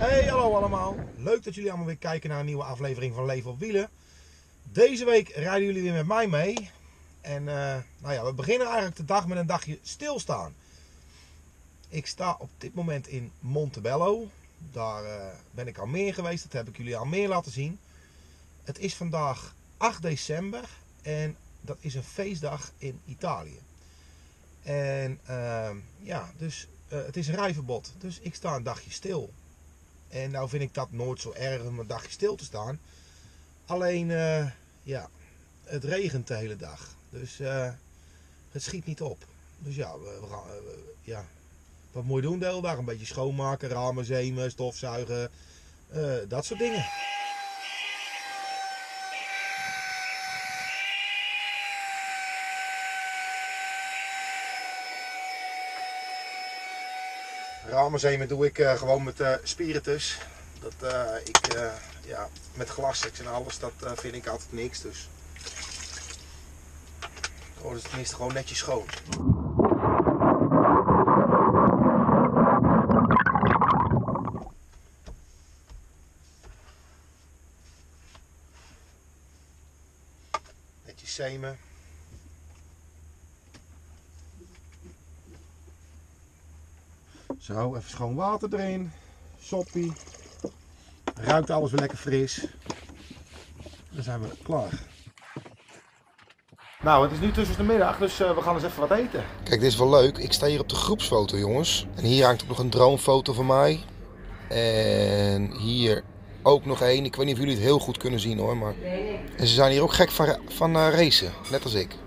Hey, hallo allemaal. Leuk dat jullie allemaal weer kijken naar een nieuwe aflevering van Leven op Wielen. Deze week rijden jullie weer met mij mee. En we beginnen eigenlijk de dag met een dagje stilstaan. Ik sta op dit moment in Montebello. Daar ben ik al meer geweest, dat heb ik jullie al meer laten zien. Het is vandaag 8 december en dat is een feestdag in Italië. En het is een rijverbod, dus ik sta een dagje stil. En nou vind ik dat nooit zo erg om een dagje stil te staan. Alleen, het regent de hele dag. Dus het schiet niet op. Dus ja, wat moet je doen de hele dag? Een beetje schoonmaken, ramen, zeemen, stofzuigen, dat soort dingen. Ramen zeemen doe ik gewoon met spiritus. Met glassex en alles, dat vind ik altijd niks. Dus het is tenminste gewoon netjes schoon. Netjes zeemen. Zo, even schoon water erin. Soppie. Ruikt alles weer lekker fris. Dan zijn we klaar. Nou, het is nu tussen de middag, dus we gaan eens even wat eten. Kijk, dit is wel leuk. Ik sta hier op de groepsfoto, jongens. En hier hangt ook nog een droomfoto van mij. En hier ook nog één. Ik weet niet of jullie het heel goed kunnen zien hoor. Maar... En ze zijn hier ook gek van racen, net als ik.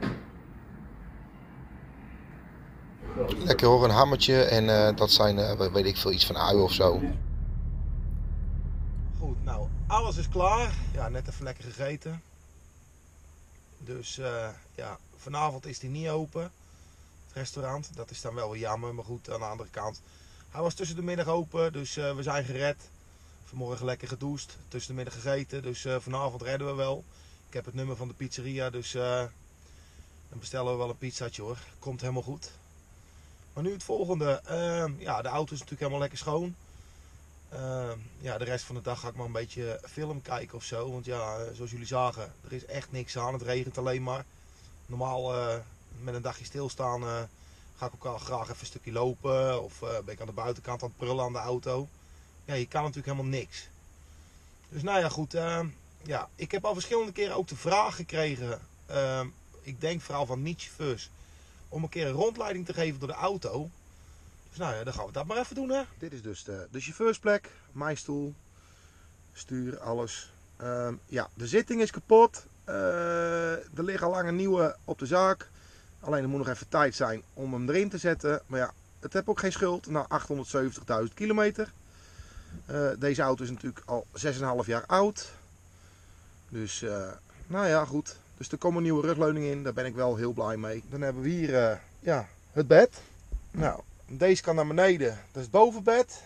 Lekker hoor, een hammertje en dat zijn, weet ik veel, iets van ui of zo. Goed, nou, alles is klaar. Ja, net even lekker gegeten. Dus vanavond is die niet open, het restaurant. Dat is dan wel weer jammer, maar goed, aan de andere kant. Hij was tussen de middag open, dus we zijn gered. Vanmorgen lekker gedoucht, tussen de middag gegeten, dus vanavond redden we wel. Ik heb het nummer van de pizzeria, dus dan bestellen we wel een pizzaatje hoor. Komt helemaal goed. Maar nu het volgende. De auto is natuurlijk helemaal lekker schoon. De rest van de dag ga ik maar een beetje film kijken of zo. Want ja, zoals jullie zagen, er is echt niks aan. Het regent alleen maar. Normaal met een dagje stilstaan ga ik ook al graag even een stukje lopen. Of ben ik aan de buitenkant aan het prullen aan de auto. Ja, je kan natuurlijk helemaal niks. Dus nou ja, goed. Ik heb al verschillende keren ook de vraag gekregen. Ik denk vooral van niet-chauffeurs. Om een keer een rondleiding te geven door de auto. Dus nou ja, dan gaan we dat maar even doen hè. Dit is dus de chauffeursplek. Mijn stoel. Stuur, alles. De zitting is kapot. Er liggen al lang een nieuwe op de zaak. Alleen er moet nog even tijd zijn om hem erin te zetten. Maar ja, het heb ook geen schuld. Na 870.000 kilometer. Deze auto is natuurlijk al 6,5 jaar oud. Dus goed. Dus er komt een nieuwe rugleuning in, daar ben ik wel heel blij mee. Dan hebben we hier het bed. Nou, deze kan naar beneden, dat is het bovenbed.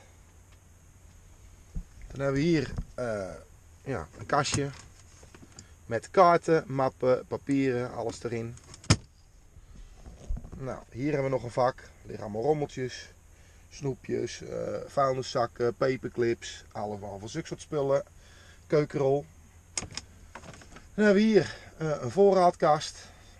Dan hebben we hier een kastje met kaarten, mappen, papieren, alles erin. Nou, hier hebben we nog een vak. Er liggen allemaal rommeltjes, snoepjes, vuilniszakken, paperclips, allemaal van zulke soort spullen. Keukenrol. Dan hebben we hier een voorraadkast.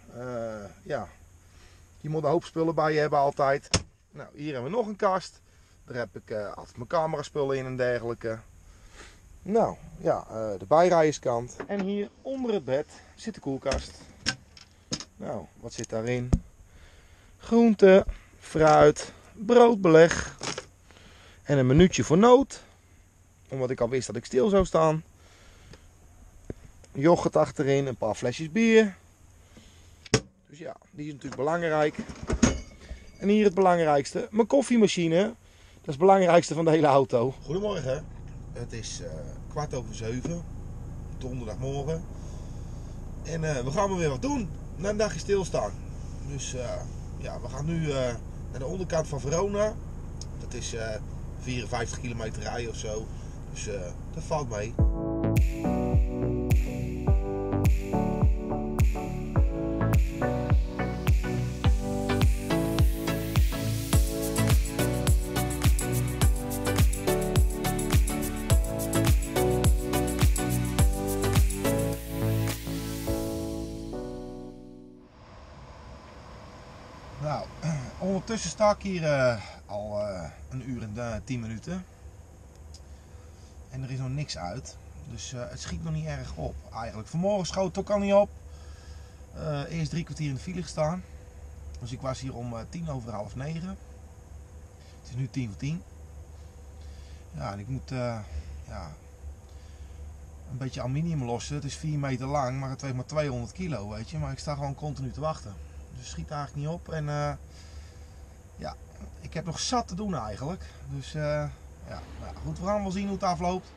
Je moet een hoop spullen bij je hebben altijd. Nou, hier hebben we nog een kast. Daar heb ik altijd mijn cameraspullen in en dergelijke. Nou, de bijrijderskant. En hier onder het bed zit de koelkast. Nou, wat zit daarin? Groente, fruit, broodbeleg. En een minuutje voor nood. Omdat ik al wist dat ik stil zou staan. Yoghurt achterin, een paar flesjes bier. Dus ja, die is natuurlijk belangrijk. En hier het belangrijkste, mijn koffiemachine. Dat is het belangrijkste van de hele auto. Goedemorgen, het is 7:15, donderdagmorgen. En we gaan maar weer wat doen, na een dagje stilstaan. Dus we gaan nu naar de onderkant van Verona. Dat is 54 kilometer rijden of zo. Dus dat valt mee. Nou, ondertussen sta ik hier al 1 uur en 10 minuten. En er is nog niks uit. Dus het schiet nog niet erg op eigenlijk. Vanmorgen schoot het ook al niet op. Eerst 3 kwartier in de file gestaan. Dus ik was hier om 9:10. Het is nu 9:10. Ja, en ik moet ja, een beetje aluminium lossen. Het is 4 meter lang, maar het weegt maar 200 kilo, weet je. Maar ik sta gewoon continu te wachten. Dus het schiet eigenlijk niet op. En ja, ik heb nog zat te doen eigenlijk. Dus ja, nou goed, we gaan wel zien hoe het afloopt.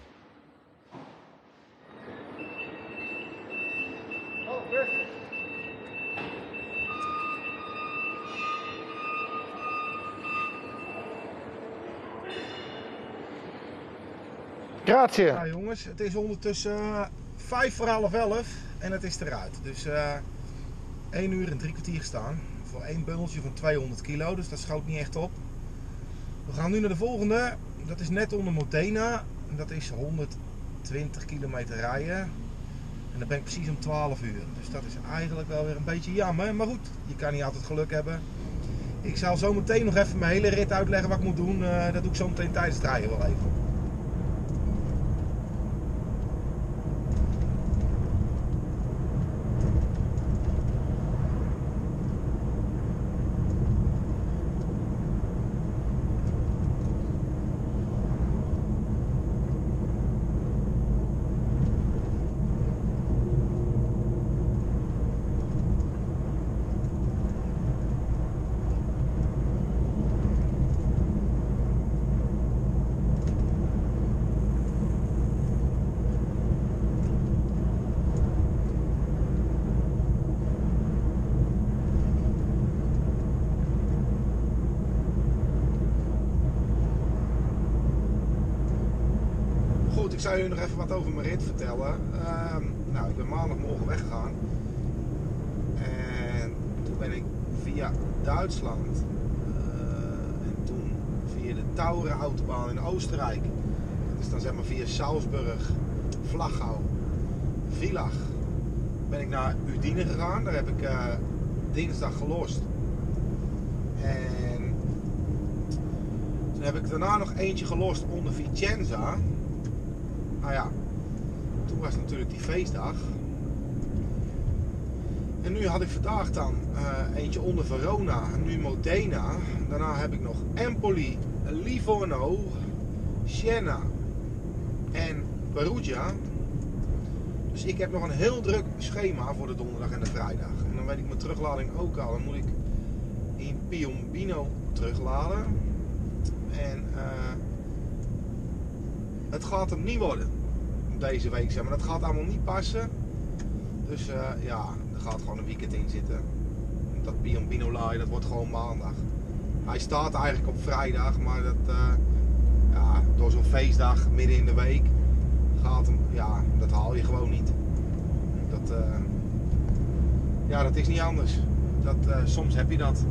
Grazie. Ja jongens, het is ondertussen 11:05 en het is eruit. Dus 1 uur en 3 kwartier gestaan. Voor 1 bundeltje van 200 kilo, dus dat schoot niet echt op. We gaan nu naar de volgende. Dat is net onder Modena. Dat is 120 kilometer rijden. En dan ben ik precies om 12 uur. Dus dat is eigenlijk wel weer een beetje jammer. Maar goed, je kan niet altijd geluk hebben. Ik zal zo meteen nog even mijn hele rit uitleggen wat ik moet doen. Dat doe ik zo meteen tijdens het rijden wel even. Ik zou jullie nog even wat over mijn rit vertellen. Nou, ik ben maandagmorgen weggegaan. En toen ben ik via Duitsland en toen via de Taurenautobaan in Oostenrijk. Dat is dan zeg maar via Salzburg, Vlagau, Villach. Ben ik naar Udine gegaan. Daar heb ik dinsdag gelost. En toen heb ik daarna nog eentje gelost onder Vicenza. Nou ja, toen was natuurlijk die feestdag. En nu had ik vandaag dan eentje onder Verona, nu Modena. Daarna heb ik nog Empoli, Livorno, Siena en Perugia. Dus ik heb nog een heel druk schema voor de donderdag en de vrijdag. En dan weet ik mijn teruglading ook al. Dan moet ik in Piombino terugladen. En het gaat hem niet worden deze week, zeg maar. Dat gaat allemaal niet passen. Dus ja, er gaat gewoon een weekend in zitten. Dat Piombino Laai, dat wordt gewoon maandag. Hij staat eigenlijk op vrijdag, maar dat, ja, door zo'n feestdag midden in de week gaat hem, ja, dat haal je gewoon niet. Dat, ja, dat is niet anders. Dat, soms heb je dat.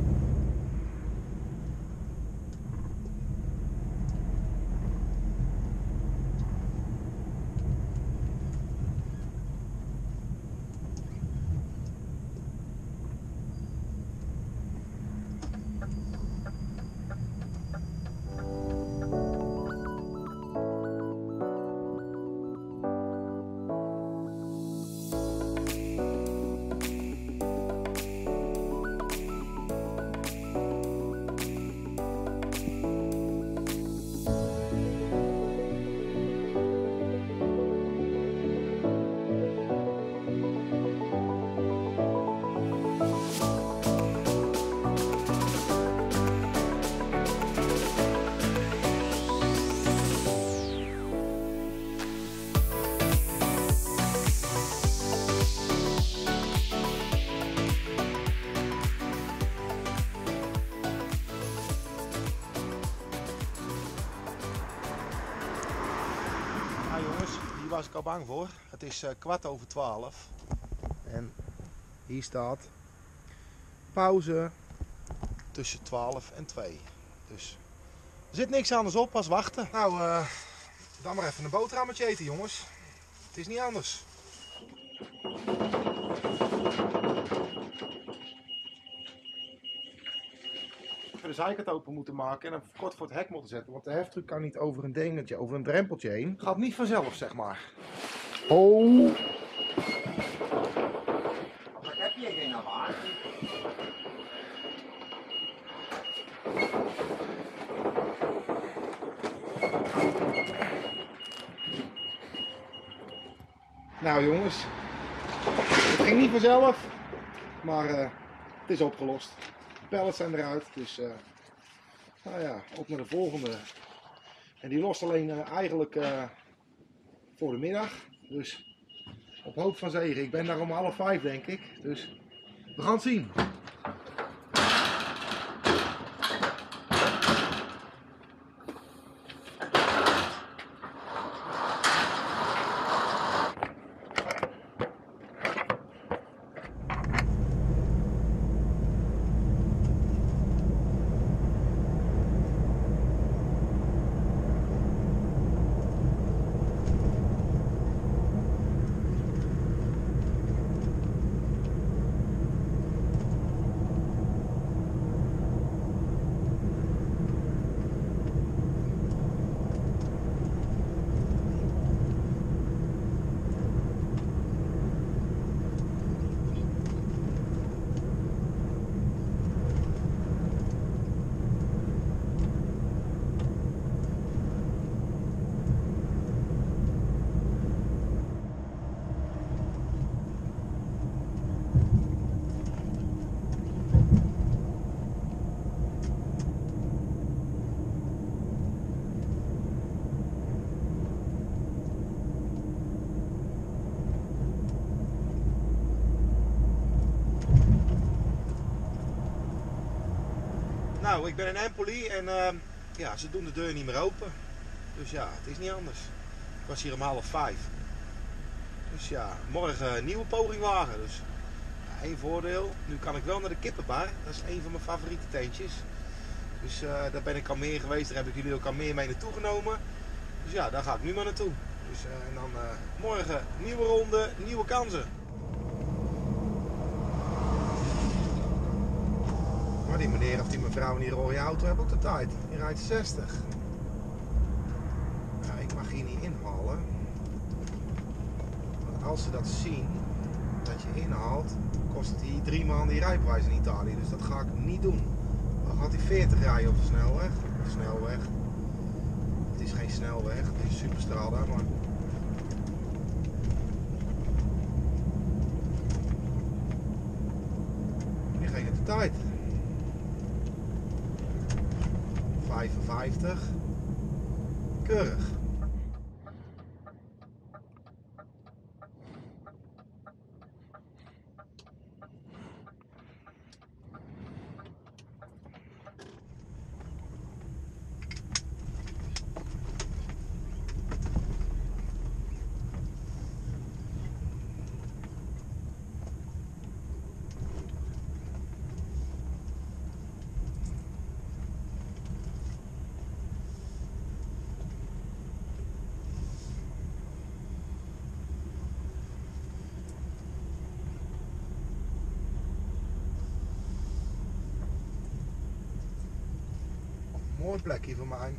Hier was ik al bang voor. Het is 11:15 en hier staat pauze tussen 12 en 2. Dus er zit niks anders op als wachten. Nou, dan maar even een boterhammetje eten, jongens. Het is niet anders. de zijkant open moeten maken en hem kort voor het hek moeten zetten. Want de heftruck kan niet over een dingetje, over een drempeltje heen. Gaat niet vanzelf, zeg maar. Oh! Ik heb hier geen alarm. Nou jongens, het ging niet vanzelf, maar het is opgelost. De pallets zijn eruit, dus nou ja, op naar de volgende. En die lost alleen eigenlijk voor de middag, dus op hoop van zegen. Ik ben daar om 4:30 denk ik, dus we gaan het zien. Nou, ik ben in Empoli en ja, ze doen de deur niet meer open. Dus ja, het is niet anders. Ik was hier om 4:30. Dus ja, morgen een nieuwe poging wagen. Dus ja, één voordeel. Nu kan ik wel naar de kippenbar. Dat is een van mijn favoriete tentjes. Dus daar ben ik al meer geweest. Daar heb ik jullie ook al meer mee naartoe genomen. Dus ja, daar ga ik nu maar naartoe. Dus, en dan morgen nieuwe ronde, nieuwe kansen. Maar die meneer of die mevrouw in die rode auto hebben ook de tijd. Die rijdt 60. Ja, ik mag hier niet inhalen. Want als ze dat zien, dat je inhaalt, kost het hier 3 maanden die rijbewijs in Italië. Dus dat ga ik niet doen. Dan gaat hij 40 rijden op de snelweg. Het is geen snelweg, het is een superstrada, maar... Nu ging het de tijd. 55. Keurig. Mooi plekje voor mij.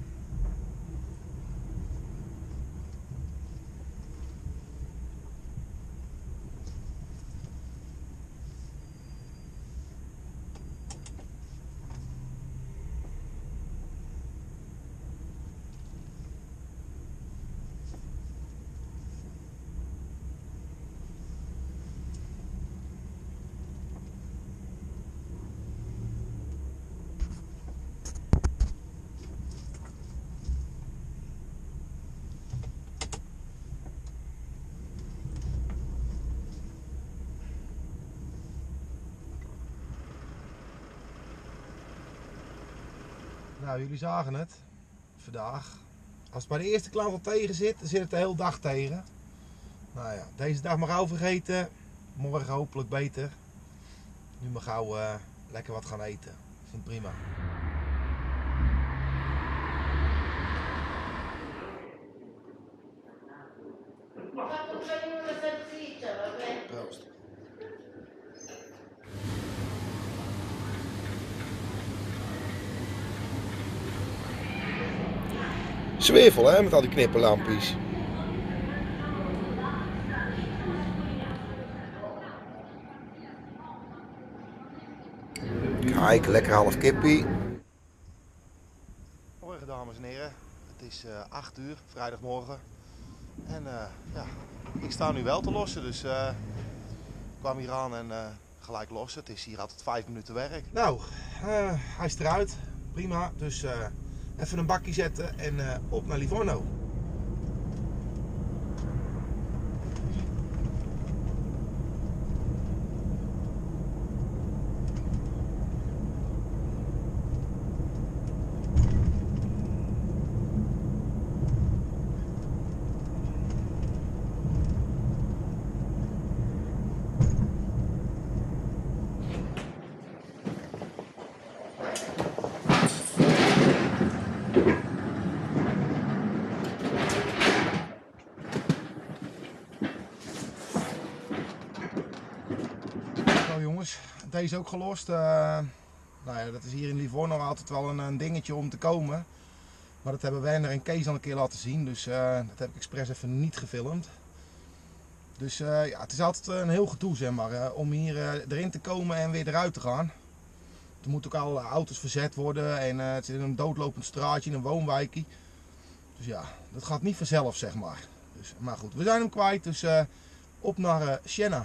Nou, jullie zagen het vandaag. Als het bij de eerste klant al tegen zit, dan zit het de hele dag tegen. Nou ja, deze dag maar gauw vergeten. Morgen hopelijk beter. Nu maar gauw lekker wat gaan eten. Ik vind het prima. Proost. Zwevel hè, met al die knipperlampjes. Kijk, lekker half kippie. Morgen dames en heren, het is 8 uur, vrijdagmorgen. En ja, ik sta nu wel te lossen, dus ik kwam hier aan en gelijk lossen. Het is hier altijd 5 minuten werk. Nou, hij is eruit, prima. Dus even een bakje zetten en op naar Livorno. Zo jongens, deze ook gelost. Nou ja, dat is hier in Livorno altijd wel een dingetje om te komen. Maar dat hebben Werner en Kees al een keer laten zien, dus dat heb ik expres even niet gefilmd. Dus ja, het is altijd een heel gedoe zeg maar, om hier erin te komen en weer eruit te gaan. Er moeten ook al auto's verzet worden en het zit in een doodlopend straatje, in een woonwijkje. Dus ja, dat gaat niet vanzelf zeg maar. Dus, maar goed, we zijn hem kwijt, dus op naar Siena.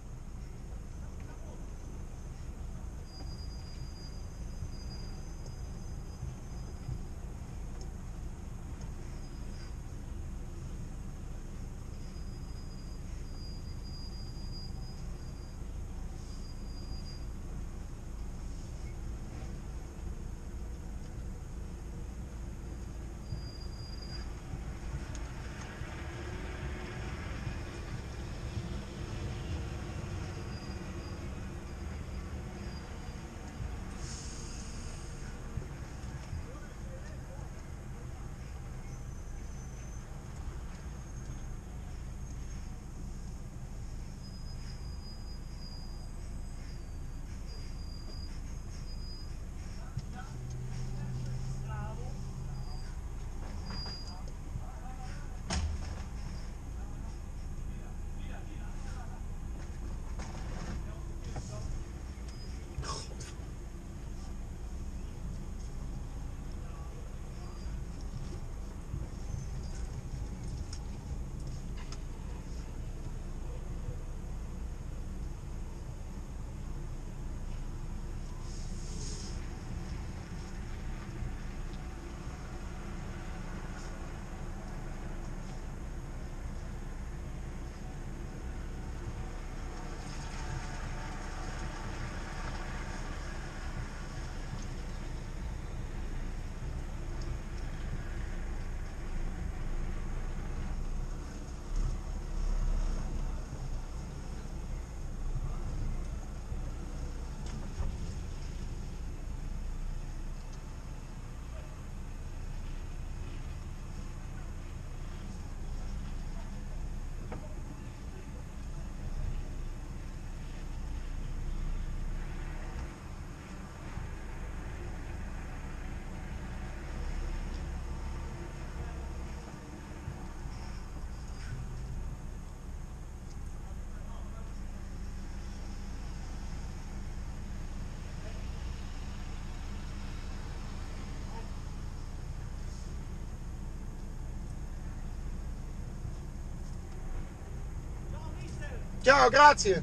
Ciao, grazie.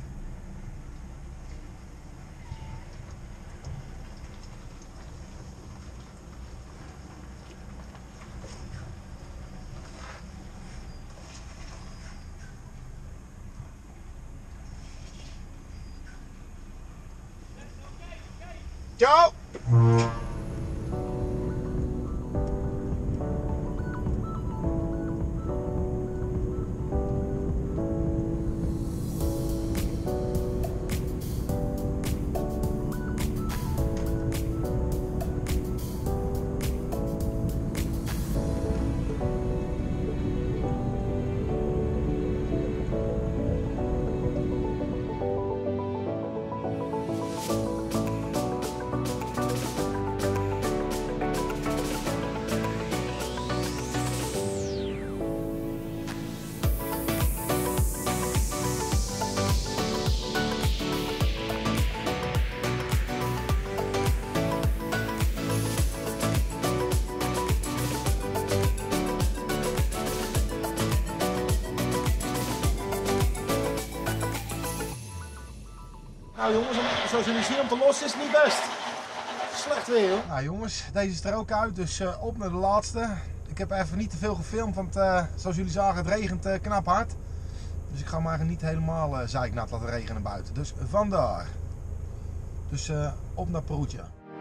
Ciao. Nou jongens, zoals jullie zien om te lossen is het niet best. Slecht weer hoor. Nou jongens, deze is er ook uit, dus op naar de laatste. Ik heb even niet te veel gefilmd, want zoals jullie zagen het regent knap hard. Dus ik ga maar niet helemaal zeiknat laten regenen buiten. Dus vandaar. Dus op naar Perugia.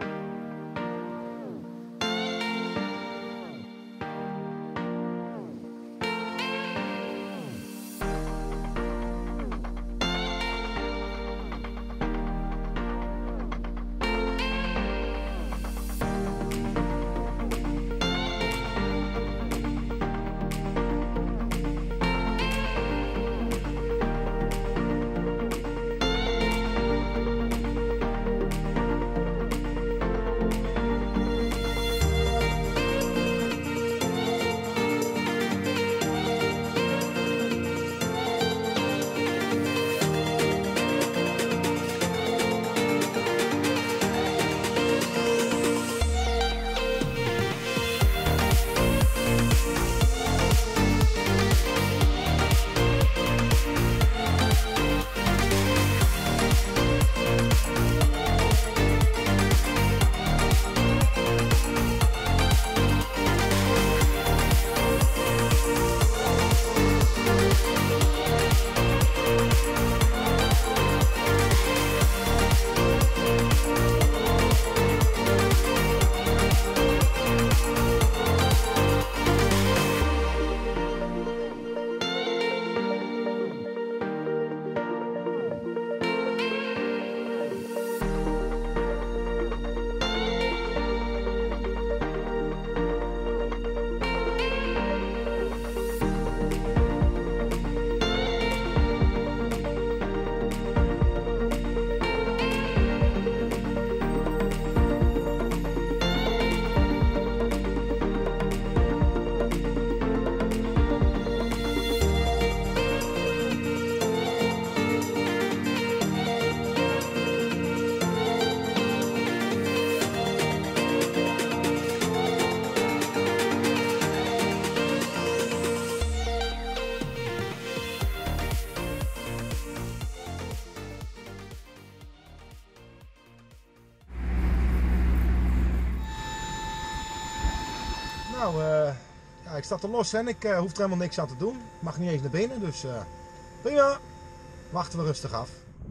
Nou, ja, ik sta te los en ik hoef er helemaal niks aan te doen. Ik mag niet eens naar binnen, dus prima. Wachten we rustig af.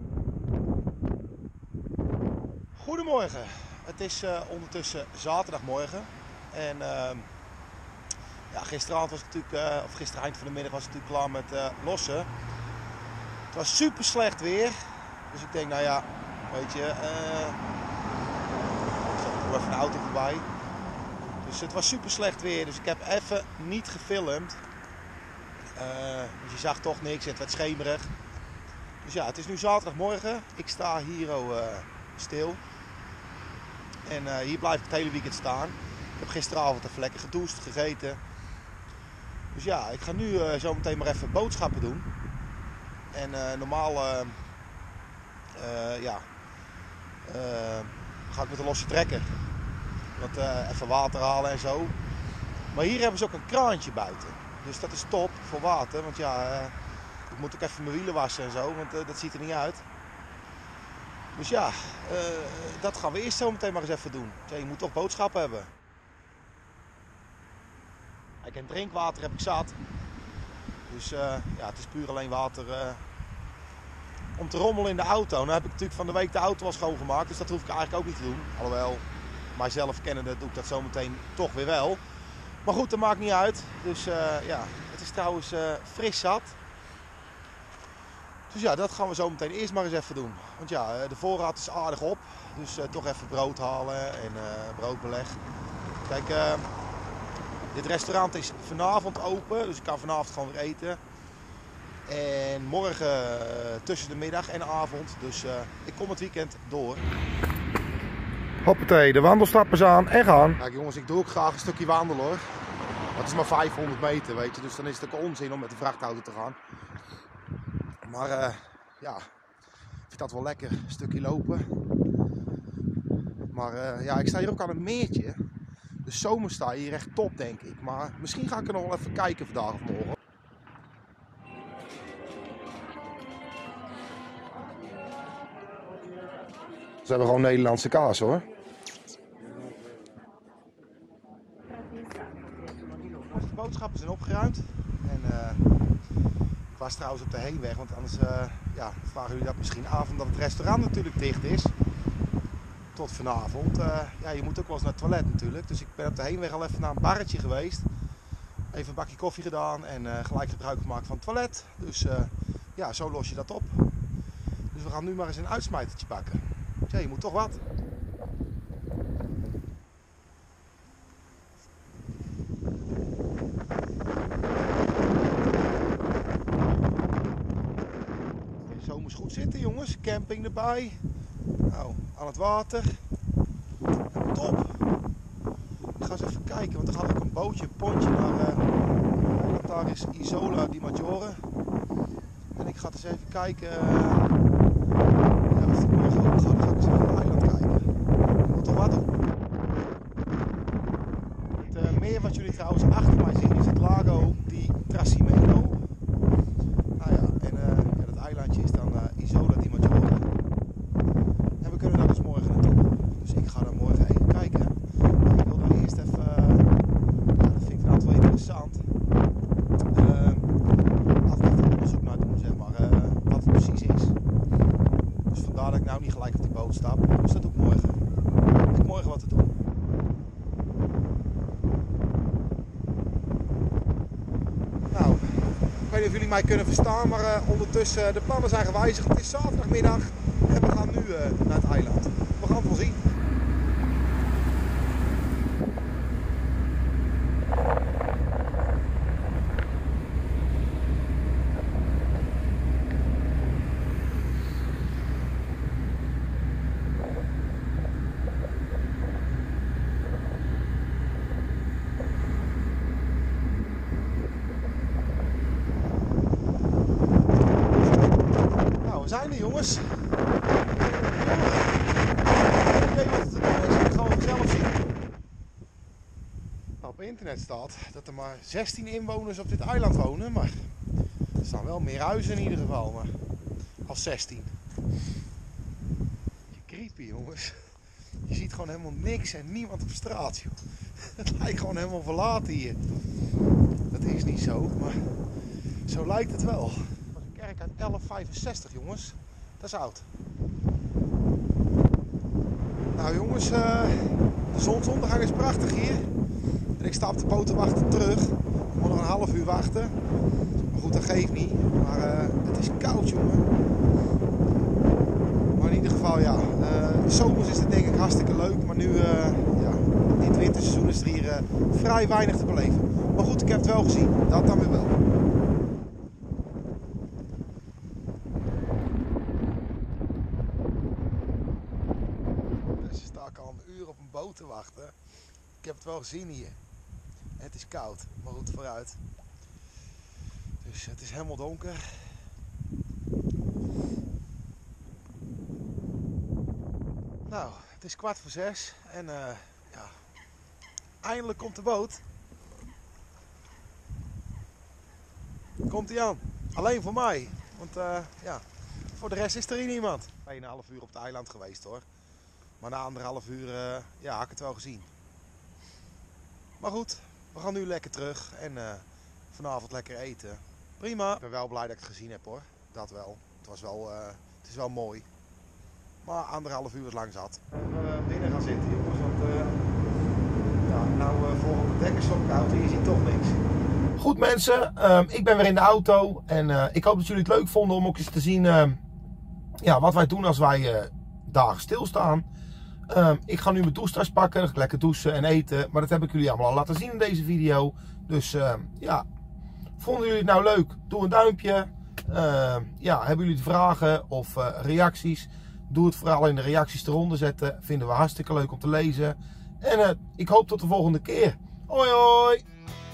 Goedemorgen. Het is ondertussen zaterdagmorgen. En ja, gisteravond was ik natuurlijk, of gisteren eind van de middag was ik natuurlijk klaar met lossen. Het was super slecht weer. Dus ik denk, nou ja, weet je, ik zat er even een auto voorbij. Dus het was super slecht weer, dus ik heb even niet gefilmd. Dus je zag toch niks, het werd schemerig. Dus ja, het is nu zaterdagmorgen. Ik sta hier stil. En hier blijf ik het hele weekend staan. Ik heb gisteravond even lekker gedoucht, gegeten. Dus ja, ik ga nu zo meteen maar even boodschappen doen. En normaal ja, ga ik met de losse trekker. Wat even water halen en zo. Maar hier hebben ze ook een kraantje buiten. Dus dat is top voor water. Want ja, ik moet ook even mijn wielen wassen en zo. Want dat ziet er niet uit. Dus ja, dat gaan we eerst zo meteen maar eens even doen. Ja, je moet toch boodschappen hebben. Kijk, en drinkwater heb ik zat. Dus ja, het is puur alleen water om te rommelen in de auto. Nou heb ik natuurlijk van de week de auto al schoongemaakt. Dus dat hoef ik eigenlijk ook niet te doen. Alhoewel, mijzelf kennende doe ik dat zometeen toch weer wel. Maar goed, dat maakt niet uit. Dus ja, het is trouwens fris zat. Dus ja, dat gaan we zo meteen eerst maar eens even doen. Want ja, de voorraad is aardig op. Dus toch even brood halen en broodbeleg. Kijk, dit restaurant is vanavond open. Dus ik kan vanavond gewoon weer eten. En morgen tussen de middag en de avond. Dus ik kom het weekend door. Hoppatee, de wandelstappers aan en gaan. Kijk jongens, ik doe ook graag een stukje wandelen hoor. Maar het is maar 500 meter, weet je. Dus dan is het ook onzin om met de vrachtauto te gaan. Maar ja, ik vind dat wel lekker, een stukje lopen. Maar ja, ik sta hier ook aan een meertje. De zomer sta hier echt top denk ik. Maar misschien ga ik er nog wel even kijken vandaag of morgen. Ze hebben gewoon Nederlandse kaas hoor. De boodschappen zijn opgeruimd. En ik was trouwens op de heenweg, want anders vragen jullie dat misschien af, omdat het restaurant natuurlijk dicht is. Tot vanavond. Je moet ook wel eens naar het toilet natuurlijk. Dus ik ben op de heenweg al even naar een barretje geweest. Even een bakje koffie gedaan en gelijk gebruik gemaakt van het toilet. Dus zo los je dat op. Dus we gaan nu maar eens een uitsmijtertje pakken. Ja, je moet toch wat. Zomers goed zitten jongens. Camping erbij. Nou, aan het water. Top. Ik ga eens even kijken, want er gaat ook een bootje, een pontje naar daar is Isola di Maggiore. En ik ga eens even kijken of het morgen ook gaat. Dan ga ik eens even naar het eiland kijken. Ik moet toch wat doen. Het meer wat jullie trouwens achter mij zien is het Lago di Trasimeno. Nou ja, en het eilandje is dan Isola di Maggiore. En we kunnen daar dus morgen naartoe. Dus ik ga daar morgen even kijken. Maar ik wil daar eerst even, dat vind ik inderdaad wel interessant. Altijd even onderzoek naar doen, zeg maar, wat het precies is. Dus vandaar dat ik nou niet gelijk op die boot stap. Dus dat doe ik morgen. Ik heb morgen wat te doen. Nou, ik weet niet of jullie mij kunnen verstaan, maar ondertussen de plannen zijn gewijzigd. Het is zaterdagmiddag en we gaan nu naar het eiland. We gaan het wel zien. We zijn er jongens. Ik weet wat het is, ik ga het zelf zien. Nou, op internet staat dat er maar 16 inwoners op dit eiland wonen, maar er staan wel meer huizen in ieder geval, maar als 16. Creepy jongens. Je ziet gewoon helemaal niks en niemand op straat joh. Het lijkt gewoon helemaal verlaten hier. Dat is niet zo, maar zo lijkt het wel. Kerk uit 1165 jongens, dat is oud. Nou jongens, de zonsondergang is prachtig hier. En ik sta op de boot te wachten terug. Ik moet nog een half uur wachten. Maar goed, dat geeft niet. Maar het is koud jongen. Maar in ieder geval ja, zomers is het denk ik hartstikke leuk. Maar nu, in het winterseizoen is er hier vrij weinig te beleven. Maar goed, ik heb het wel gezien, dat dan weer wel. Op een boot te wachten. Ik heb het wel gezien hier. Het is koud, maar goed, vooruit. Dus het is helemaal donker. Nou, het is 6:15 en eindelijk komt de boot. Komt hij aan. Alleen voor mij. Want voor de rest is er hier niemand. 2,5 uur op het eiland geweest hoor. Maar na 1,5 uur had ik het wel gezien. Maar goed, we gaan nu lekker terug en vanavond lekker eten. Prima. Ik ben wel blij dat ik het gezien heb hoor. Dat wel. Het is wel mooi. Maar 1,5 uur is lang zat. We binnen gaan zitten jongens, want voor op het dek is zo koud en je ziet toch niks. Goed mensen, ik ben weer in de auto en ik hoop dat jullie het leuk vonden om ook eens te zien wat wij doen als wij dagen stilstaan. Ik ga nu mijn douchetas pakken, lekker douchen en eten, maar dat heb ik jullie allemaal al laten zien in deze video. Dus vonden jullie het nou leuk? Doe een duimpje. Hebben jullie vragen of reacties? Doe het vooral in de reacties eronder zetten, vinden we hartstikke leuk om te lezen. En ik hoop tot de volgende keer. Hoi hoi!